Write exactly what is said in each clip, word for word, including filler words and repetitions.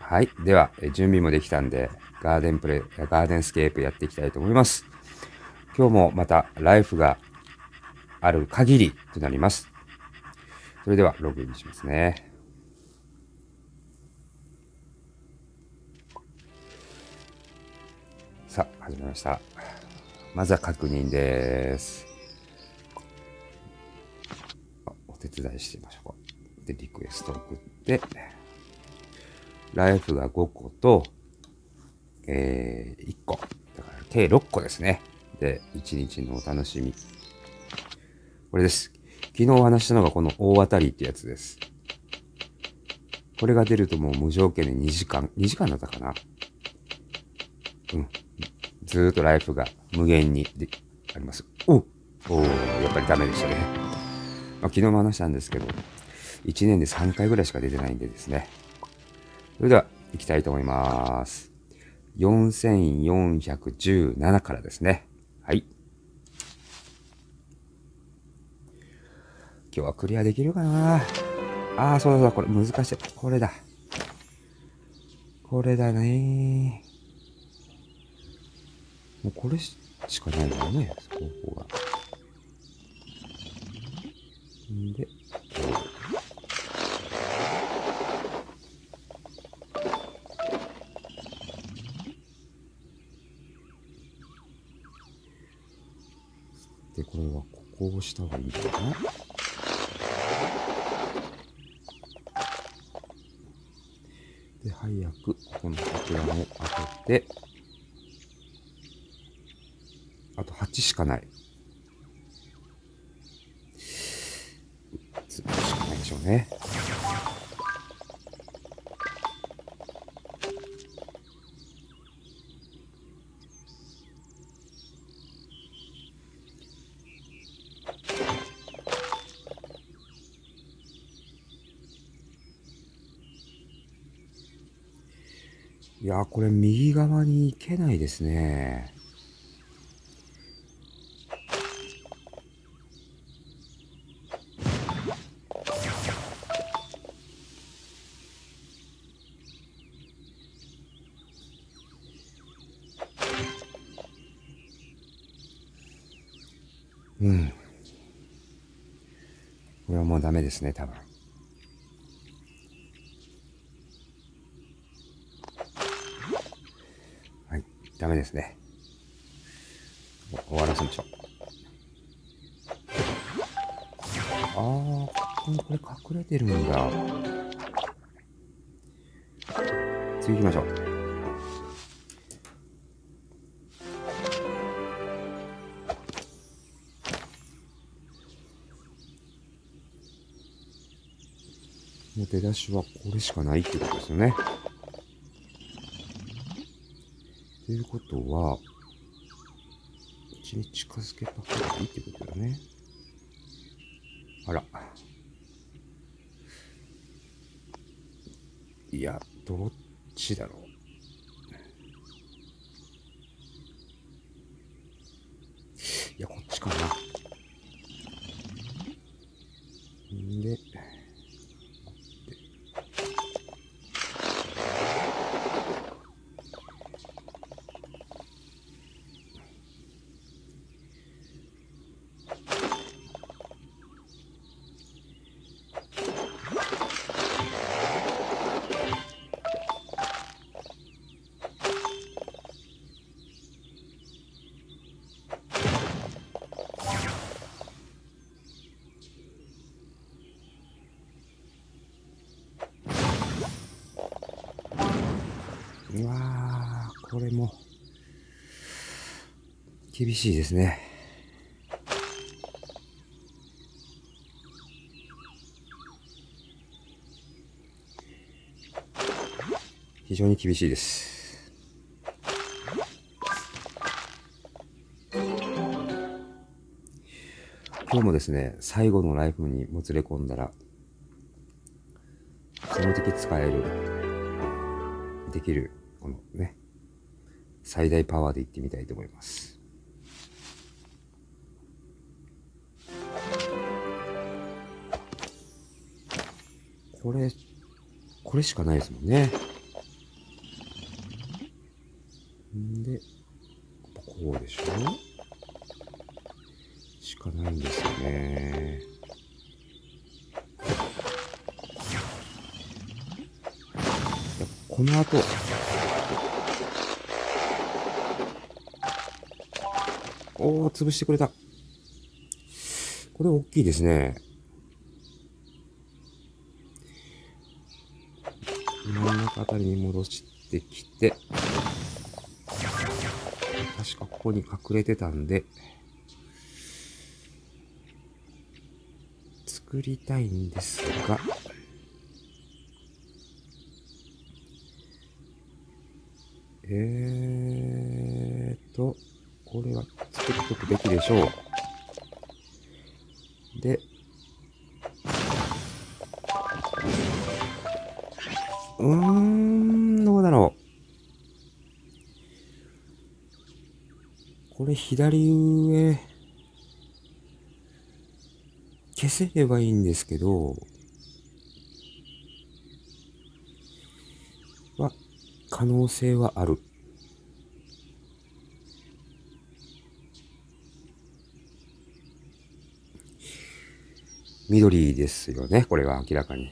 はい。では、準備もできたんで、ガーデンプレイ、ガーデンスケープやっていきたいと思います。今日もまたライフがある限りとなります。それでは、ログインしますね。さあ、始めました。まずは確認です。お手伝いしてみましょう。で、リクエストを送って、ライフがごこと、えー、いっこ。だから計ろっこですね。で、いちにちのお楽しみ。これです。昨日お話したのがこの大当たりってやつです。これが出るともう無条件でにじかん、にじかんだったかな。うん。ずーっとライフが無限にであります。おおー、やっぱりダメでしたね。まあ、昨日も話したんですけど、いちねんでさんかいぐらいしか出てないんでですね。それでは、行きたいと思います。よんせんよんひゃくじゅうななからですね。はい。今日はクリアできるかな。ああ、そうだそうだ、これ難しい。これだ。これだね。もうこれしかないんだよね、方法が。んで、で、これはここを押した方がいいのかな。で、早くここの桜も当てて、あとはちしかない。つしかないでしょうね。いやー、これ右側に行けないですね。うん。これはもうダメですね、多分。はい、ダメですね。終わらせましょう。あー、ここにこれ隠れてるんだ。次行きましょう。もう出だしはこれしかないってことですよね。ということは、こっちに近づけた方がいいってことだね。あら。いや、どっちだろう。いや、こっちかな。んで、うわー、これも、厳しいですね。非常に厳しいです。今日もですね、最後のライフにもつれ込んだら、その時使える、できる、このね、最大パワーでいってみたいと思います。これ、これしかないですもんね。 こうでしょしかないんですよね。この後、おー、潰してくれた。これ大きいですね。真ん中あたりに戻してきて、確かここに隠れてたんで、作りたいんですが、えーと、これは作っとくべきでしょう。で、うーん、どうだろう。これ左上、消せればいいんですけど、は、可能性はある。緑ですよね、これは明らかに。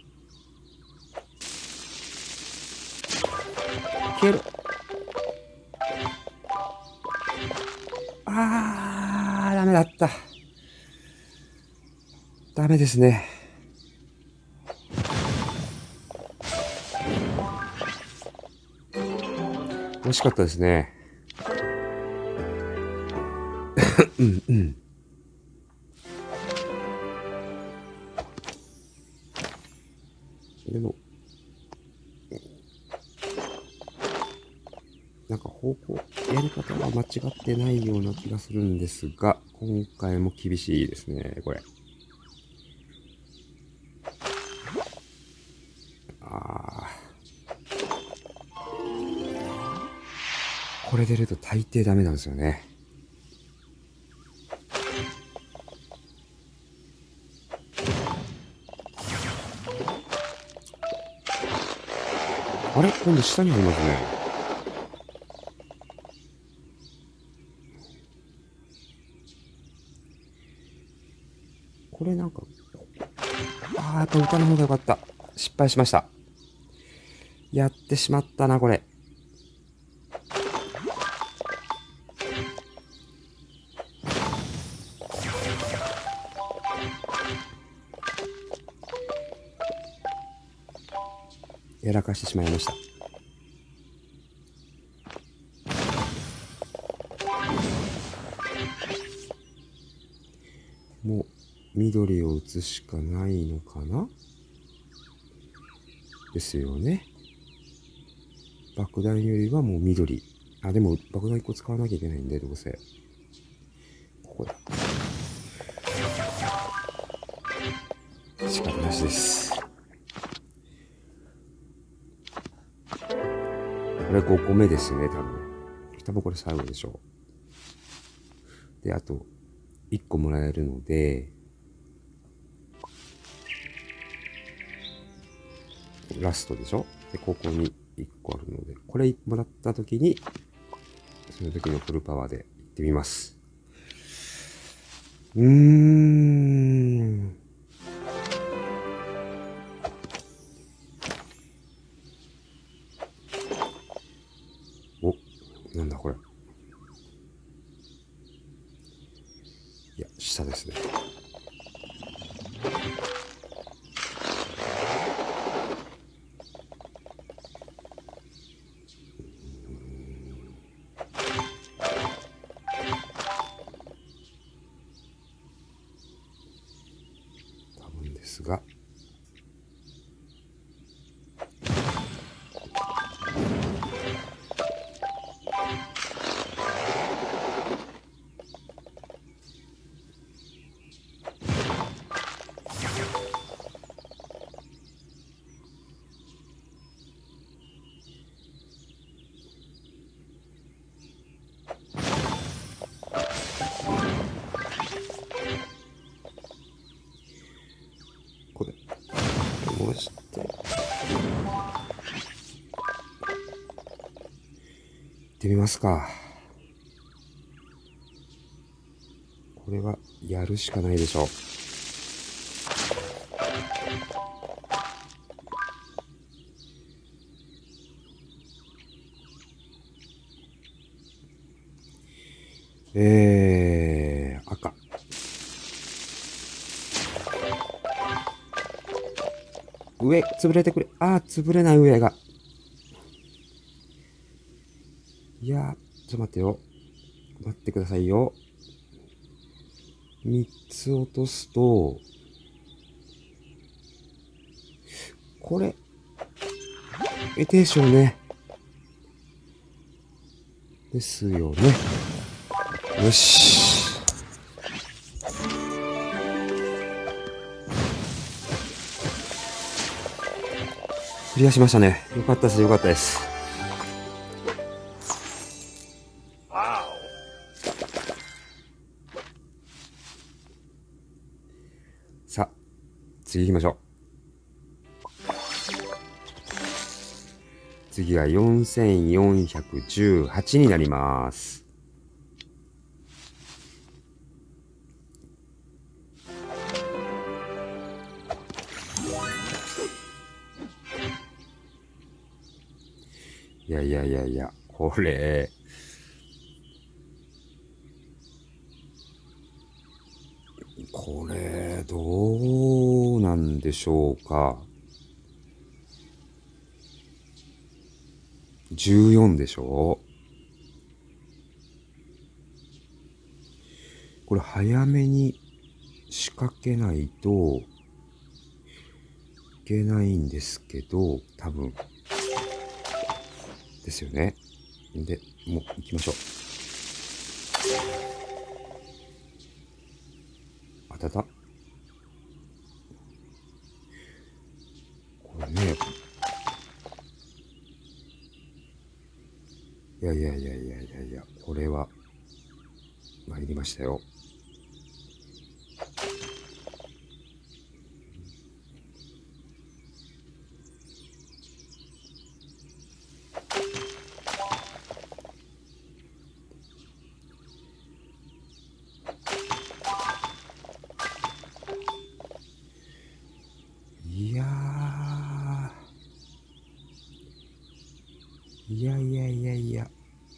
消える。あー、ダメだった。ダメですね。惜しかったですね。うんうん。でも、なんか方向、やり方は間違ってないような気がするんですが、今回も厳しいですね、これ。あー。これ出ると大抵ダメなんですよね。あれ今度下にありますね。これなんか、あー、やっぱ歌の方が良かった。失敗しました。やってしまったな、これ。やらかしてしまいました。もう、緑を打つしかないのかなですよね。爆弾よりはもう緑。あ、でも爆弾いっこ使わなきゃいけないんで、どうせ。ここだ。仕方なしです。これごこめですね、多分。多分これ最後でしょう。で、あと、いっこもらえるので、ラストでしょで、ここにいっこあるので、これもらった時に、その時のフルパワーでいってみます。うーん。お、なんだこれ。いや、下ですね。多分ですが。これ、戻して。行ってみますか。 れはやるしかないでしょう。えー、赤。上、潰れてくれ。あー、潰れない上が。いやー、ちょっと待ってよ。待ってくださいよ。みっつ落とすと、これ、えでしょうね。ですよね。よし。クリアしましたね。よかったです、よかったです。さあ、次行きましょう。次がよんせんよんひゃくじゅうはちになります。いやいやいやいや、これ、これ、どうなんでしょうか。じゅうよんでしょ。これ早めに仕掛けないといけないんですけど、多分。ですよね。で、もう行きましょう。あたた。これね。いやいやいやいやいやいや、これは、参りましたよ。いやー、いやいやいやいや。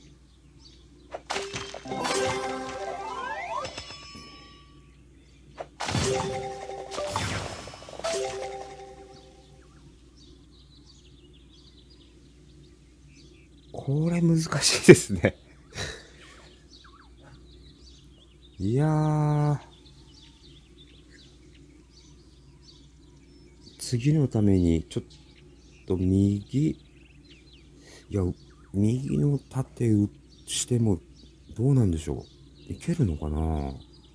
これ難しいですね。いやー、次のためにちょっと右、いや、右の縦打してもどうなんでしょう。いけるのかな。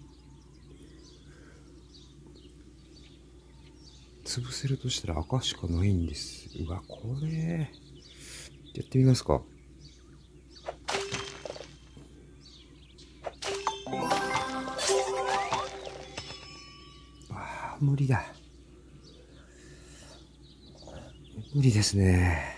潰せるとしたら赤しかないんです。うわ、これ、やってみますか。ああ、無理だ。無理ですね。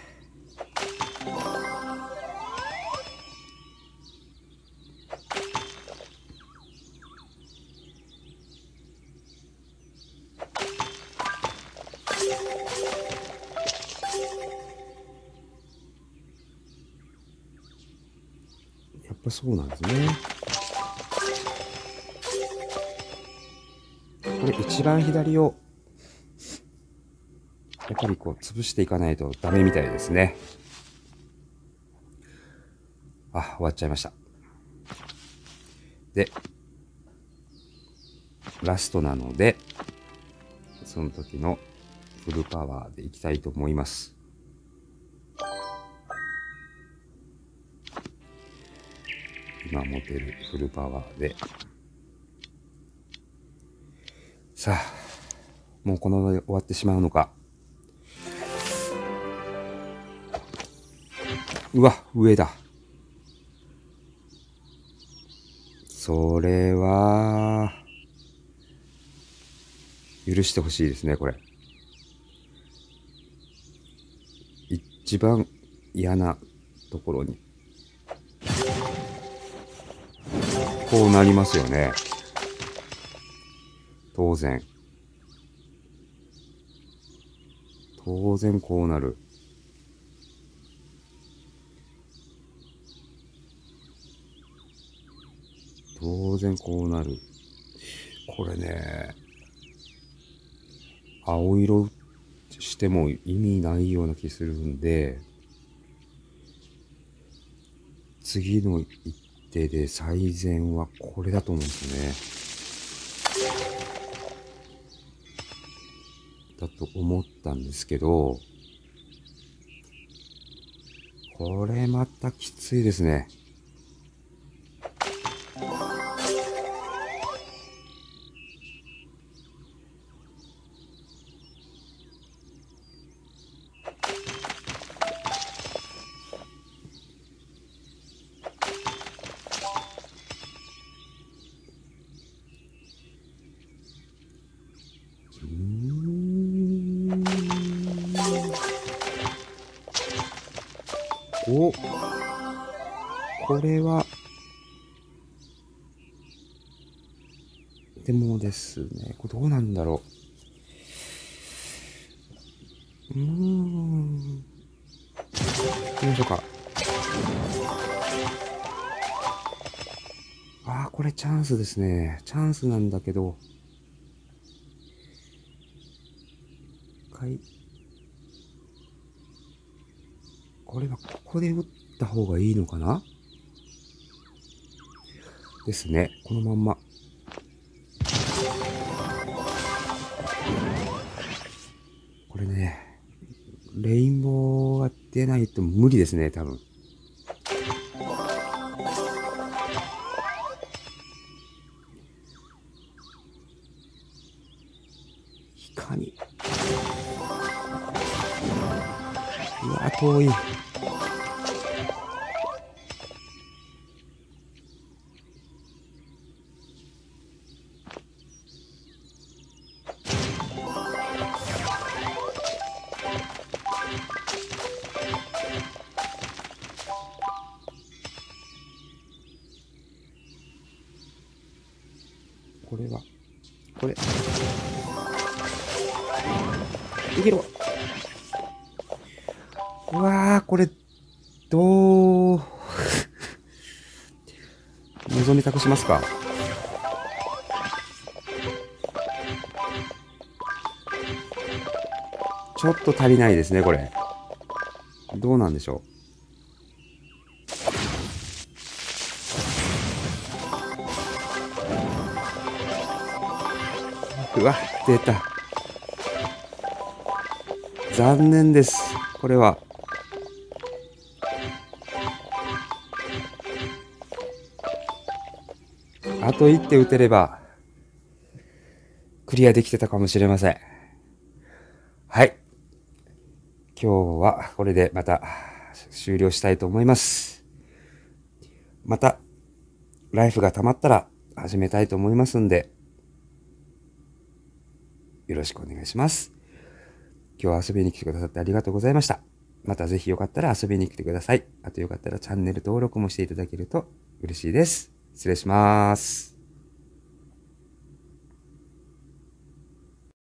やっぱそうなんですね。これ一番左をやっぱりこう潰していかないとダメみたいですね。あ、終わっちゃいました。で、ラストなので、その時のフルパワーでいきたいと思います。今持てるフルパワーで。さあ、もうこのままで終わってしまうのか。うわ、上だ。それは、許してほしいですね、これ。一番嫌なところに。こうなりますよね。 当然。当然こうなる。当然こうなる。これね、青色しても意味ないような気するんで、次の一手で最善はこれだと思うんですね。だと思ったんですけど、これまたきついですね。うーん。お、これは、でもですね、これどうなんだろう。うーん。行きましょうか。ああ、これチャンスですね。チャンスなんだけど、一回、これはここで打った方がいいのかなですね。このまんま。これね、レインボーが出ないと無理ですね、多分。いかに。うわ、遠い。これは、これ。いけるわ。うわー、これ、どう、望み託しますか。ちょっと足りないですね、これ。どうなんでしょう。うわ、出た。残念です。これは。あと一手打てれば、クリアできてたかもしれません。はい。今日はこれでまた終了したいと思います。また、ライフが溜まったら始めたいと思いますんで、よろしくお願いします。今日は遊びに来てくださってありがとうございました。またぜひよかったら遊びに来てください。あとよかったらチャンネル登録もしていただけると嬉しいです。失礼します。